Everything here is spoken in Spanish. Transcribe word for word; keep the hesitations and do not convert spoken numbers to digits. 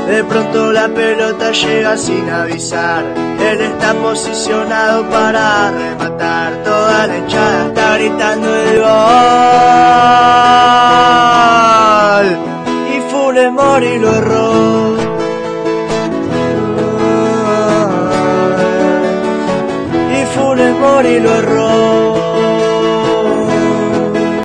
De pronto la pelota llega sin avisar. Él está posicionado para rematar. Toda la hinchada está gritando el gol. Y Funes Mori lo erró. Y Funes Mori lo erró.